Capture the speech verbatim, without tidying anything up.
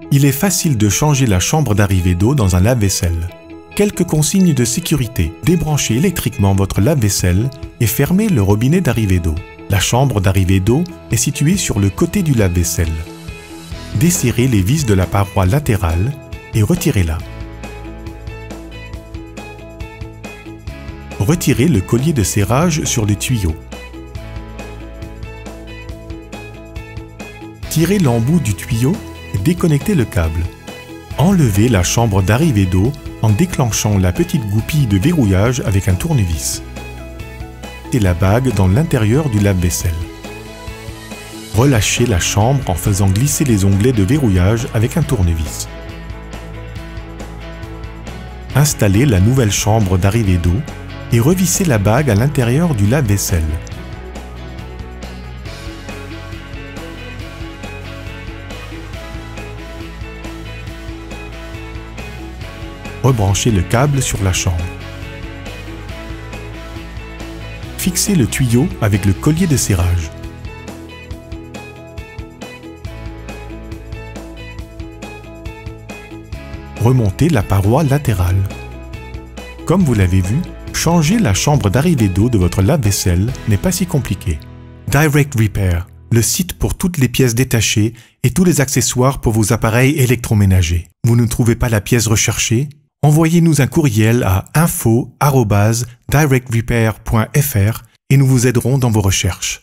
Il est facile de changer la chambre d'arrivée d'eau dans un lave-vaisselle. Quelques consignes de sécurité. Débranchez électriquement votre lave-vaisselle et fermez le robinet d'arrivée d'eau. La chambre d'arrivée d'eau est située sur le côté du lave-vaisselle. Desserrez les vis de la paroi latérale et retirez-la. Retirez le collier de serrage sur les tuyaux. Tirez l'embout du tuyau et déconnectez le câble. Enlevez la chambre d'arrivée d'eau en déclenchant la petite goupille de verrouillage avec un tournevis. Et la bague dans l'intérieur du lave-vaisselle. Relâchez la chambre en faisant glisser les onglets de verrouillage avec un tournevis. Installez la nouvelle chambre d'arrivée d'eau et revissez la bague à l'intérieur du lave-vaisselle. Rebranchez le câble sur la chambre. Fixez le tuyau avec le collier de serrage. Remontez la paroi latérale. Comme vous l'avez vu, changer la chambre d'arrivée d'eau de votre lave-vaisselle n'est pas si compliqué. Direct Repair, le site pour toutes les pièces détachées et tous les accessoires pour vos appareils électroménagers. Vous ne trouvez pas la pièce recherchée? Envoyez-nous un courriel à info arobase direct repair point f r et nous vous aiderons dans vos recherches.